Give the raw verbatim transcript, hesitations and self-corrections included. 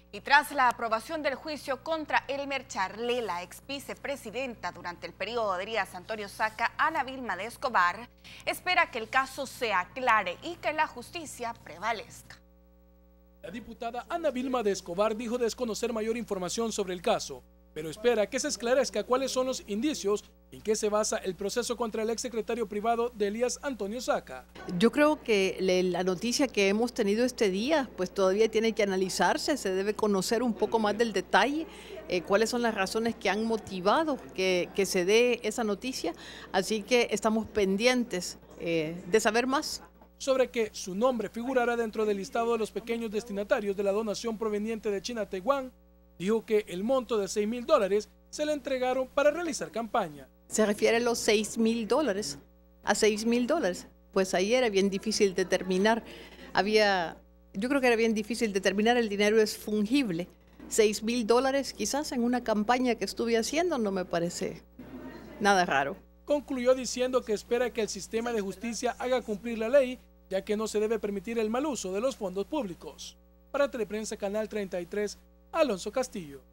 Y tras la aprobación del juicio contra Elmer Charlé, la ex vicepresidenta durante el periodo de Elías Antonio Saca, Ana Vilma de Escobar espera que el caso se aclare y que la justicia prevalezca. La diputada Ana Vilma de Escobar dijo desconocer mayor información sobre el caso, pero espera que se esclarezca cuáles son los indicios en que se basa el proceso contra el exsecretario privado de Elías Antonio Saca. Yo creo que la noticia que hemos tenido este día, pues todavía tiene que analizarse, se debe conocer un poco más del detalle, eh, cuáles son las razones que han motivado que, que se dé esa noticia, así que estamos pendientes eh, de saber más. Sobre que su nombre figurará dentro del listado de los pequeños destinatarios de la donación proveniente de China a Taiwán, dijo que el monto de seis mil dólares se le entregaron para realizar campaña. Se refiere a los seis mil dólares, a seis mil dólares. Pues ahí era bien difícil determinar, había, yo creo que era bien difícil determinar, el dinero es fungible. seis mil dólares quizás en una campaña que estuve haciendo no me parece nada raro. Concluyó diciendo que espera que el sistema de justicia haga cumplir la ley, ya que no se debe permitir el mal uso de los fondos públicos. Para Teleprensa Canal treinta y tres, Alonso Castillo.